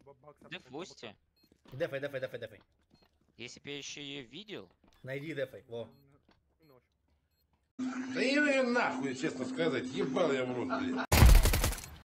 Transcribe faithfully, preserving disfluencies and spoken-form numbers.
Дефусти. Дефай, дефай, дефай, дефай. Если бы я еще ее видел. Найди дефай, во. Да иди нахуй, честно сказать, ебал я в рот, блядь.